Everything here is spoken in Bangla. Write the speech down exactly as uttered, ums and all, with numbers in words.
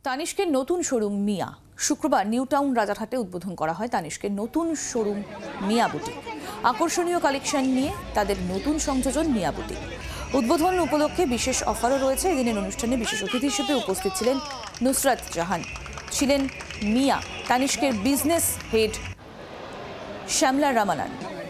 তানিষ্কের নতুন শোরুম মিয়া শুক্রবার নিউ টাউন রাজারহাটে উদ্বোধন করা হয় তানিষ্কের নতুন শোরুম মিয়া বুটিক। আকর্ষণীয় কালেকশন নিয়ে তাদের নতুন সংযোজন মিয়া বুটিক। উদ্বোধন উপলক্ষে বিশেষ অফারও রয়েছে। এদিনের অনুষ্ঠানে বিশেষ অতিথি হিসেবে উপস্থিত ছিলেন নুসরাত জাহান, ছিলেন মিয়া তানিষ্কের বিজনেস হেড শ্যামলা রামানান।